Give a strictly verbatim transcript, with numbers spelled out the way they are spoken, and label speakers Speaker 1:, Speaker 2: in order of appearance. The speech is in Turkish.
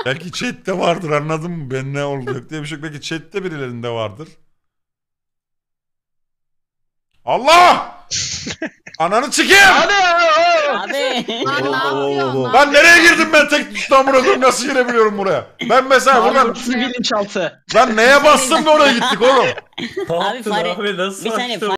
Speaker 1: Belki chatte vardır, anladın mı? Ben ne olacak diye bir şey yok. Belki chatte birilerinde vardır. Allah! Ananı çıkayım!
Speaker 2: Abi!
Speaker 3: Abi.
Speaker 4: Lan ne yapıyorsun lan?
Speaker 1: Lan nereye girdim ben tek tuştan bırakıyorum, nasıl girebiliyorum buraya? Ben mesela
Speaker 2: Abi
Speaker 1: buradan...
Speaker 2: burası bilinçaltı.
Speaker 1: Lan neye bastım da oraya gittik oğlum?
Speaker 3: Abi fare.
Speaker 5: Abi nasıl
Speaker 3: Bir saniye
Speaker 5: açtın?